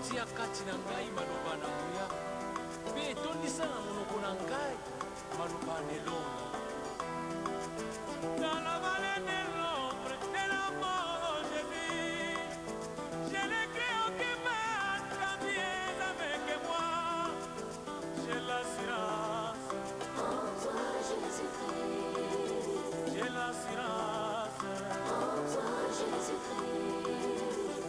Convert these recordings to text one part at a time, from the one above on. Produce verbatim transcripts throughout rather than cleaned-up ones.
tia kati na ngai maloba na nguya mpe etondisa na monoko na ngai maloba na elongi. Dans la vallée de l'ombre de la mort je vis, je n'ai craint aucun mal quand tu es avec moi. J'ai l'assurance en toi Jésus-Christ, j'ai l'assurance en toi Jésus-Christ.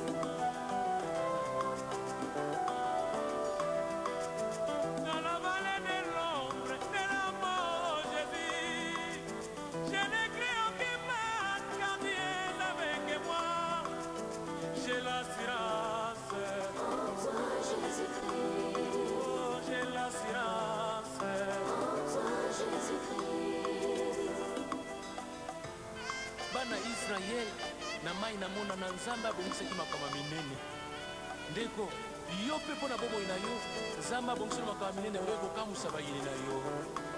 dans la vallée de l'ombre de la mort je vis, je n'ai craint aucun mal quand tu es avec moi. J'ai l'assurance, En toi Jésus-Christ, oh j'ai l'assurance. en toi Jésus-Christ. Bana Israel na mai na mona na nzambe abongisaki makambo minene. Ndeko yo mpe mpo na bomoi na yo nzambe abongisaki makambo minene oyo ekokamwisa bayini na yo.